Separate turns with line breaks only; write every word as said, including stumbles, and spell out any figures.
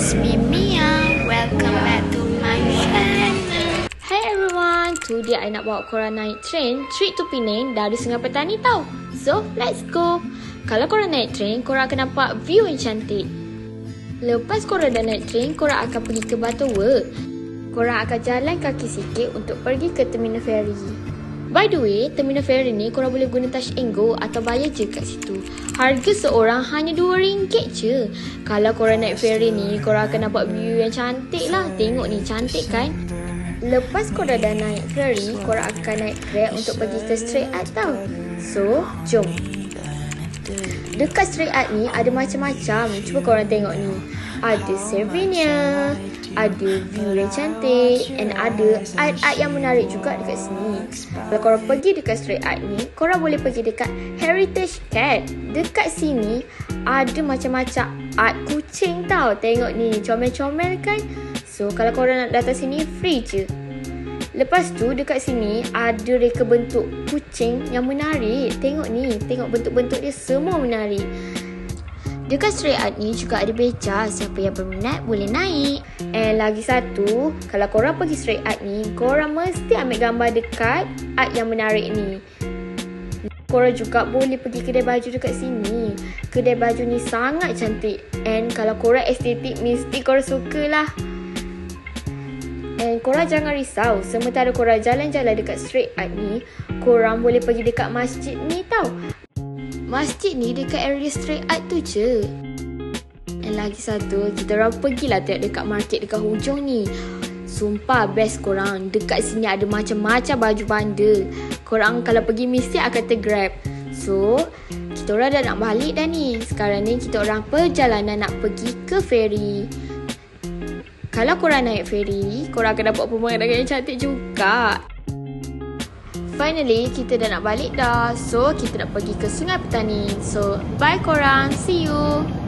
It's me Mia. Welcome back to my channel.
Hi everyone, today I nak bawa korang naik train straight to Penang dari Sungai Petani tau. So, let's go. Kalau korang naik train, korang akan nampak view yang cantik. Lepas korang dah naik train, korang akan pergi ke Butterworth. Korang akan jalan kaki sikit untuk pergi ke terminal ferry. By the way, terminal ferry ni korang boleh guna touch and go atau bayar je kat situ. Harga seorang hanya dua ringgit je. Kalau korang naik ferry ni, korang akan nampak view yang cantik lah. Tengok ni, cantik kan? Lepas korang dah naik ferry, korang akan naik Grab untuk pergi ke Straight Art tau. So, jom. Dekat Straight Art ni ada macam-macam. Cuba korang tengok ni. Ada souvenir, ada view yang cantik, and ada art-art yang menarik juga dekat sini. Kalau korang pergi dekat Straight Art ni, korang boleh pergi dekat Heritage Cat. Dekat sini ada macam-macam art kucing tau. Tengok ni, comel-comel kan? So kalau korang nak datang sini, free je. Lepas tu dekat sini ada reka bentuk kucing yang menarik. Tengok ni, tengok bentuk-bentuk dia semua menarik. Dekat Straight Art ni juga ada beca. Siapa yang berminat boleh naik. And lagi satu, kalau korang pergi Straight Art ni, korang mesti ambil gambar dekat art yang menarik ni. Korang juga boleh pergi kedai baju dekat sini. Kedai baju ni sangat cantik. And kalau korang estetik, mesti korang suka lah. And korang jangan risau, sementara korang jalan-jalan dekat Straight Art ni, korang boleh pergi dekat masjid ni tau. Masjid ni dekat area Straight Art tu je. Dan lagi satu, kita orang pergilah tengok dekat market dekat hujung ni. Sumpah best korang. Dekat sini ada macam-macam baju bandar. Korang kalau pergi mesti akan tergrab. So, kita orang dah nak balik dah ni. Sekarang ni kita orang perjalanan nak pergi ke ferry. Kalau korang naik ferry, korang akan dapat pemandangan yang cantik juga. Finally, kita dah nak balik dah. So, kita nak pergi ke Sungai Petani. So, bye korang. See you.